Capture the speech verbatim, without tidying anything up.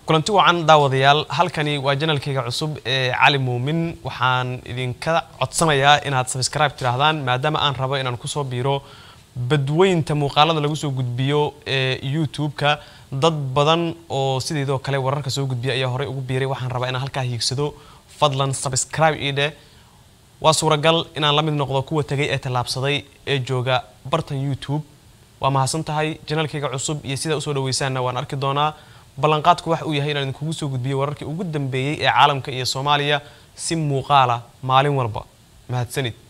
kulanti wacan daawadayaal halkani waa channelkayga cusub ee Cali Muumin waxaan idinka codsanayaa inaad subscribe tiraahdaan maadaama aan rabo inaan ku soo biiro badweynta muuqaalada lagu soo gudbiyo ee YouTube-ka dad badan oo sideedoo kale wararka soo gudbiya ayaa hore ugu biiray waxaan rabaa inaan halka hiigsado fadlan subscribe ide waa suuragal inaan la mid noqdo kuwa tagay ee talaabsaday ee jooga bartan YouTube waa mahadsan tahay channelkayga cusub iyo sida u soo dhaweysaana waan arki doonaa ballanqaadku wax uu yahay inaan idinku soo gudbiyo wararkii ugu dambeeyay ee caalamka iyo Soomaaliya si muuqaala maalin walba mahadsanid.